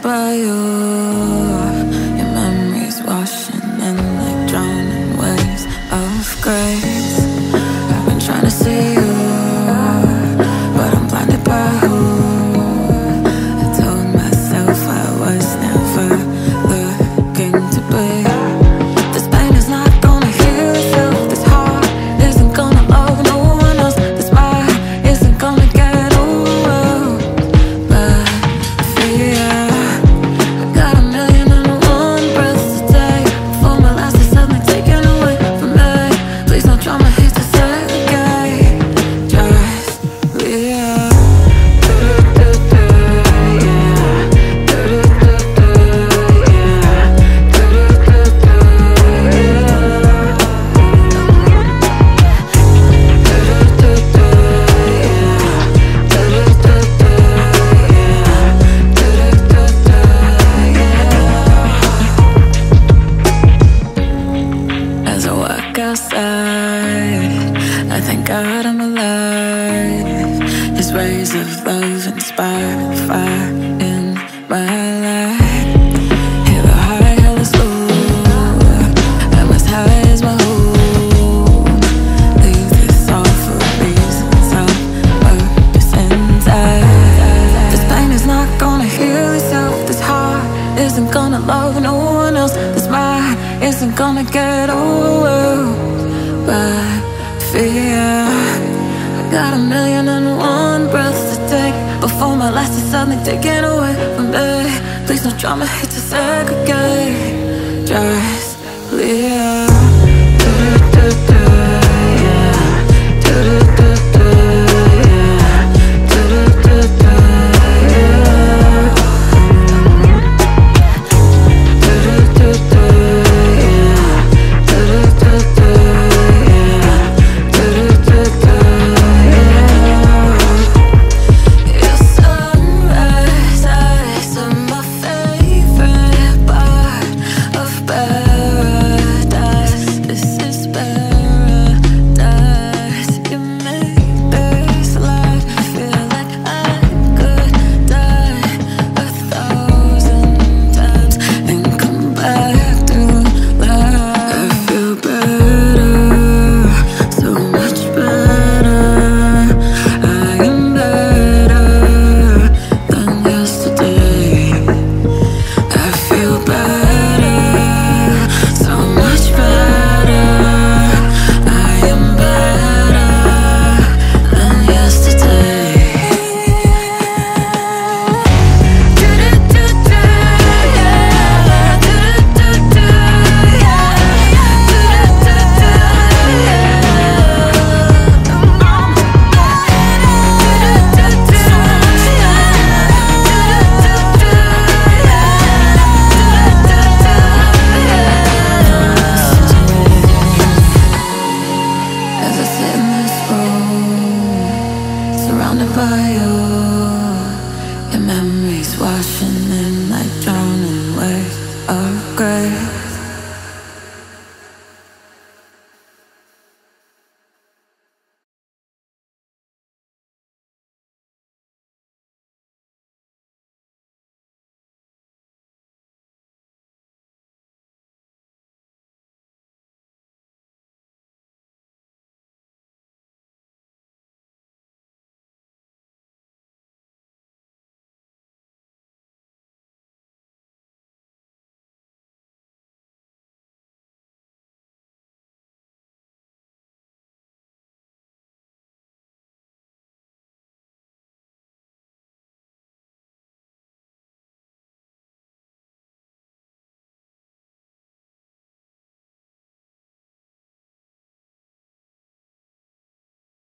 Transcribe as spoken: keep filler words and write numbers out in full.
by you. Your memories washing in like drowning waves of grace. I've been trying to see you, but I'm blinded by who. I told myself I was never looking to be. This pain is not gonna heal itself. This heart isn't gonna love no one else. This mind isn't gonna get over. But fear, I got a million and one breaths to take before my last is suddenly taken away from me. Please no drama here to segregate. Just leave. As I walk outside, I thank God I'm alive. His rays of love inspire the fire in my life. Hear the high, hell is low. I'm as high as my home. Leave this all for reasons of purpose inside. This pain is not gonna heal itself. This heart isn't gonna love no one else. This mind isn't gonna get over. But fear, I got a million and one breaths to take before my last is suddenly taken away from me. Please no drama here to segregate. Just leave. Surrounded by you, your memories washing in like drowning waves of grace.